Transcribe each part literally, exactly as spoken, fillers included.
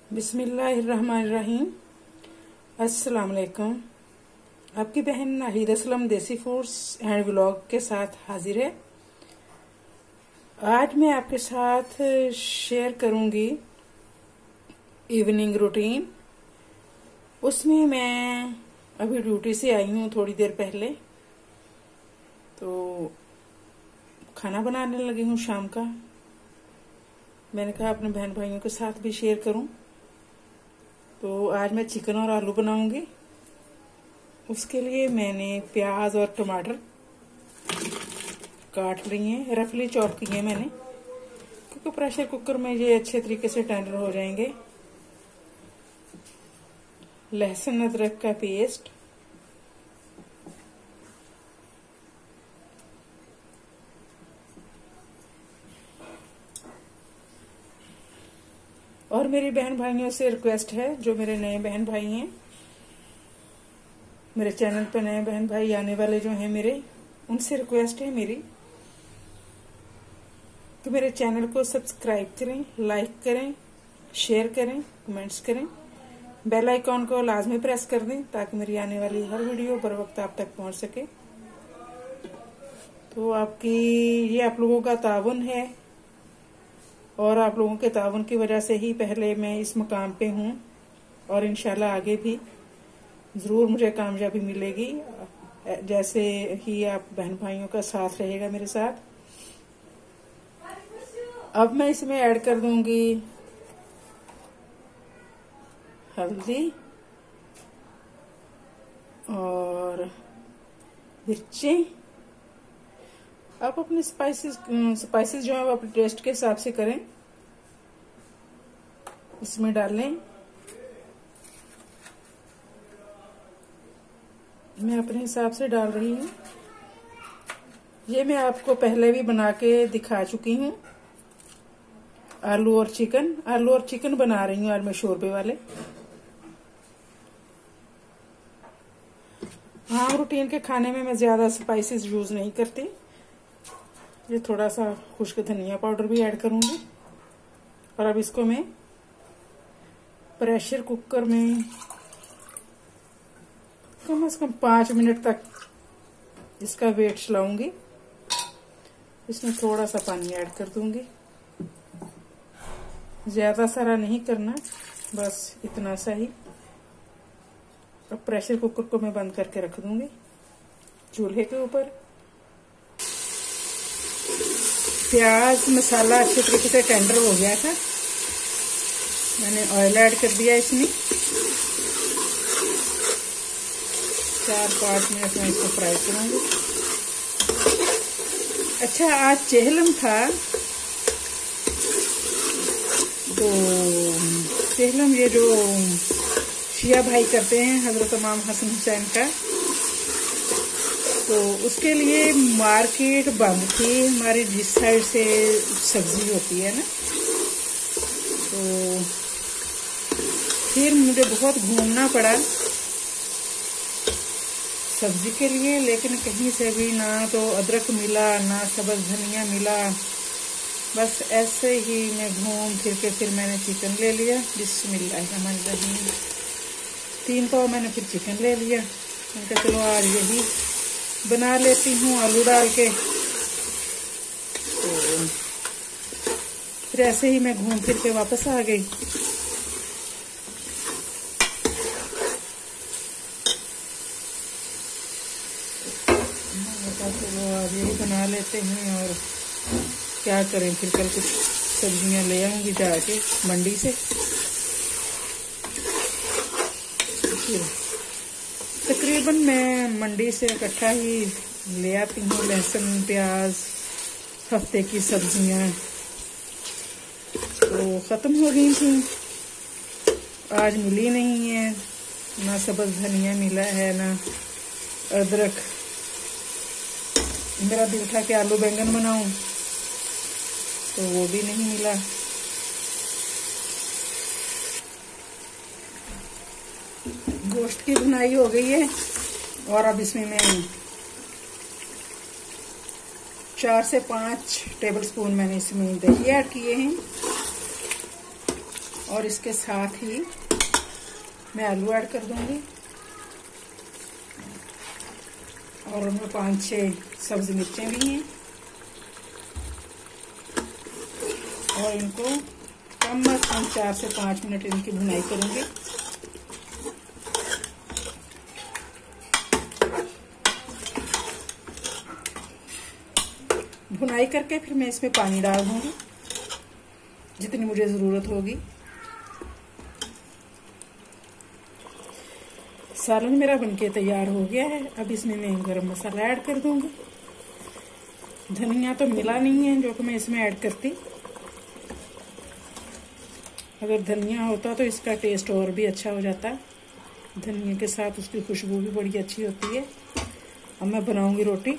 बिस्मिल्लाहिर्रहमानिर्रहीम। अस्सलाम वालेकुम। आपकी बहन नाहिद असलम देसी फूड्स एंड व्लॉग के साथ हाजिर है। आज मैं आपके साथ शेयर करूंगी इवनिंग रूटीन। उसमें मैं अभी ड्यूटी से आई हूँ थोड़ी देर पहले, तो खाना बनाने लगी हूँ शाम का। मैंने कहा अपने बहन भाइयों के साथ भी शेयर करूं। तो आज मैं चिकन और आलू बनाऊंगी। उसके लिए मैंने प्याज और टमाटर काट लिए हैं, रफली चॉप किए हैं मैंने, क्योंकि प्रेशर कुकर में ये अच्छे तरीके से टेंडर हो जाएंगे। लहसुन अदरक का पेस्ट, और मेरी बहन भाइयों से रिक्वेस्ट है, जो मेरे नए बहन भाई हैं, मेरे चैनल पे नए बहन भाई आने वाले जो हैं मेरे, उनसे रिक्वेस्ट है मेरी कि मेरे चैनल को सब्सक्राइब करें, लाइक करें, शेयर करें, कमेंट्स करें, बेल आइकॉन को लाजमी प्रेस कर दें ताकि मेरी आने वाली हर वीडियो बर वक्त आप तक पहुंच सके। तो आपकी ये आप लोगों का ताउन है, और आप लोगों के ताउन की वजह से ही पहले मैं इस मकाम पे हूँ, और इंशाल्लाह आगे भी जरूर मुझे कामयाबी मिलेगी, जैसे ही आप बहन भाइयों का साथ रहेगा मेरे साथ। अब मैं इसमें ऐड कर दूंगी हल्दी और मिर्ची। आप अपने स्पाइसेस स्पाइसेस जो है वो अपने टेस्ट के हिसाब से करें, इसमें डालें। मैं अपने हिसाब से डाल रही हूँ। ये मैं आपको पहले भी बना के दिखा चुकी हूँ, आलू और चिकन। आलू और चिकन बना रही हूँ आज मैं शोरबे वाले। हाँ, रूटीन के खाने में मैं ज्यादा स्पाइसेस यूज नहीं करती। ये थोड़ा सा खुश्क धनिया पाउडर भी ऐड करूंगी। और अब इसको मैं प्रेशर कुकर में कम से कम पांच मिनट तक इसका वेट चलाऊंगी। इसमें थोड़ा सा पानी ऐड कर दूंगी, ज्यादा सारा नहीं करना, बस इतना सा ही। अब प्रेशर कुकर को मैं बंद करके रख दूंगी चूल्हे के ऊपर। प्याज मसाला अच्छे तरीके से टेंडर हो गया था, मैंने ऑयल ऐड कर दिया इसमें। चार पाँच मिनट में इसको फ्राई करूंगी। अच्छा, आज चेहलम था, तो चेहलम ये जो शिया भाई करते हैं हजरत इमाम हसन हुसैन का, तो उसके लिए मार्केट बंद थी हमारी जिस साइड से सब्जी होती है ना। तो फिर मुझे बहुत घूमना पड़ा सब्जी के लिए, लेकिन कहीं से भी ना तो अदरक मिला, ना सब्ज धनिया मिला। बस ऐसे ही मैं घूम फिर के फिर मैंने चिकन ले लिया। बिस्मिल्लाहिर्रहमानिर्रहीम। तीन पाव मैंने फिर चिकन ले लिया। मैंने कहा चलो आज यही बना लेती हूँ आलू डाल के। तो फिर ऐसे ही मैं घूम फिर के वापस आ गई। तो आज यही बना लेते हैं, और क्या करें, फिर कल कुछ सब्जियां ले आऊंगी जाके मंडी से। तकरीबन मैं मंडी से इकट्ठा ही ले आती हूँ लहसुन प्याज। हफ्ते की सब्जियां तो खत्म हो गई थी, आज मिली नहीं है। ना सब्ज धनिया मिला है, ना अदरक। मेरा दिल था कि आलू बैंगन बनाऊं, तो वो भी नहीं मिला। गोश्त की भुनाई हो गई है, और अब इसमें मैं चार से पांच टेबल स्पून मैंने इसमें दही ऐड किए हैं, और इसके साथ ही मैं आलू ऐड कर दूंगी और उनमें पांच छह सब्जी मिर्चें भी हैं और इनको कम से कम चार से पाँच मिनट इनकी भुनाई करूंगी। भुनाई करके फिर मैं इसमें पानी डाल दूंगी जितनी मुझे ज़रूरत होगी। सालन मेरा बनके तैयार हो गया है। अब इसमें मैं गरम मसाला ऐड कर दूंगी। धनिया तो मिला नहीं है जो कि मैं इसमें ऐड करती। अगर धनिया होता तो इसका टेस्ट और भी अच्छा हो जाता। धनिया के साथ उसकी खुशबू भी बड़ी अच्छी होती है। अब मैं बनाऊंगी रोटी।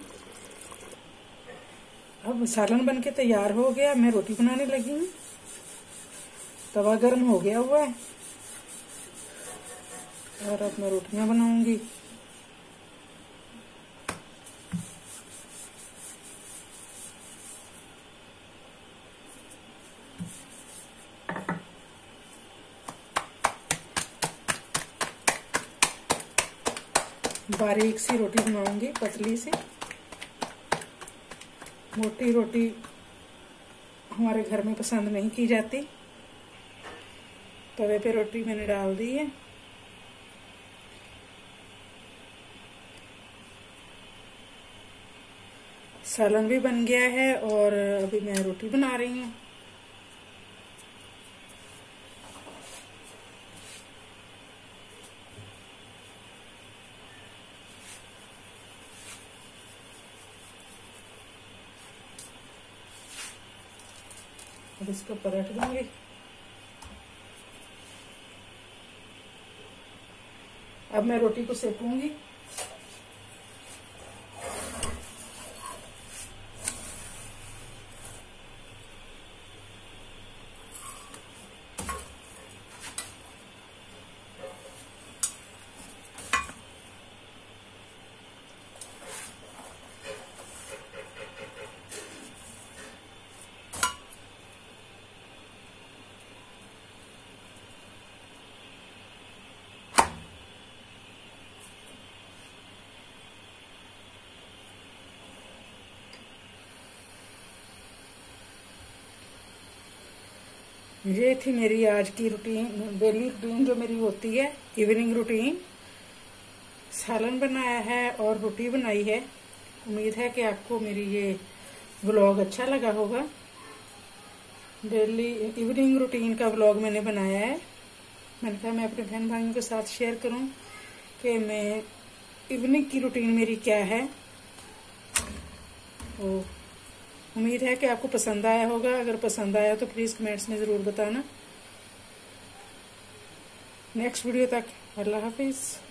अब सालन बनके तैयार हो गया। मैं रोटी बनाने लगी हूँ। तवा गर्म हो गया हुआ है और अब मैं रोटियां बनाऊंगी। बारीक सी रोटी बनाऊंगी, पतली सी। मोटी रोटी हमारे घर में पसंद नहीं की जाती। तवे पे रोटी मैंने डाल दी है। सालन भी बन गया है और अभी मैं रोटी बना रही हूँ। अब इसको पलट दूंगी। अब मैं रोटी को सेकूंगी। ये थी मेरी आज की रूटीन, डेली रूटीन जो मेरी होती है, इवनिंग रूटीन। सालन बनाया है और रोटी बनाई है। उम्मीद है कि आपको मेरी ये व्लॉग अच्छा लगा होगा। डेली इवनिंग रूटीन का व्लॉग मैंने बनाया है। मैंने कहा मैं अपने बहन भाइयों के साथ शेयर करूं कि मैं इवनिंग की रूटीन मेरी क्या है। तो उम्मीद है कि आपको पसंद आया होगा। अगर पसंद आया तो प्लीज़ कमेंट्स में ज़रूर बताना। नेक्स्ट वीडियो तक अल्लाह हाफिज़।